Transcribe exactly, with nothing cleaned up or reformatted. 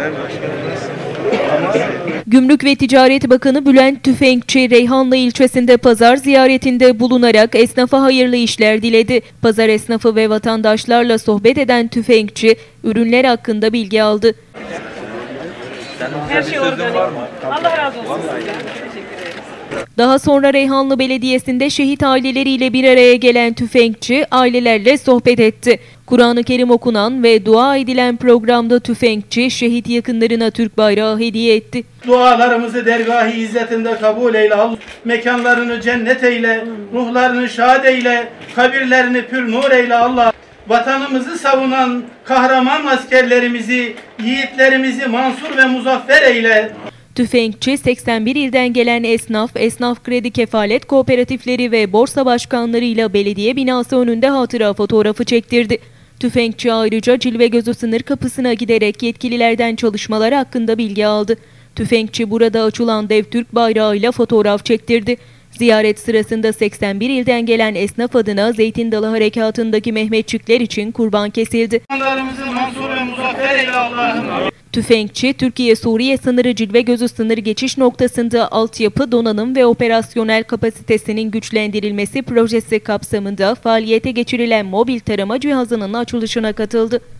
Gümrük ve Ticaret Bakanı Bülent Tüfekçi, Reyhanlı ilçesinde pazar ziyaretinde bulunarak esnafa hayırlı işler diledi. Pazar esnafı ve vatandaşlarla sohbet eden Tüfekçi, ürünler hakkında bilgi aldı. Her şey organik. Allah razı olsun. Daha sonra Reyhanlı Belediyesi'nde şehit aileleriyle bir araya gelen Tüfekçi, ailelerle sohbet etti. Kur'an-ı Kerim okunan ve dua edilen programda Tüfekçi, şehit yakınlarına Türk bayrağı hediye etti. Dualarımızı dergâh-ı izzetinde kabul eyle Allah. Mekanlarını cennet eyle, ruhlarını şad eyle, kabirlerini pür nur eyle Allah. Vatanımızı savunan kahraman askerlerimizi, yiğitlerimizi mansur ve muzaffer eyle. Tüfekçi, seksen bir ilden gelen esnaf, esnaf kredi kefalet kooperatifleri ve borsa başkanlarıyla belediye binası önünde hatıra fotoğrafı çektirdi. Tüfekçi ayrıca Cilvegözü sınır kapısına giderek yetkililerden çalışmalar hakkında bilgi aldı. Tüfekçi burada açılan dev Türk bayrağıyla fotoğraf çektirdi. Ziyaret sırasında seksen bir ilden gelen esnaf adına Zeytin Dalı Harekatı'ndaki Mehmetçikler için kurban kesildi. Tüfekçi, Türkiye-Suriye sınırı Cilvegözü sınır geçiş noktasında altyapı, donanım ve operasyonel kapasitesinin güçlendirilmesi projesi kapsamında faaliyete geçirilen mobil tarama cihazının açılışına katıldı.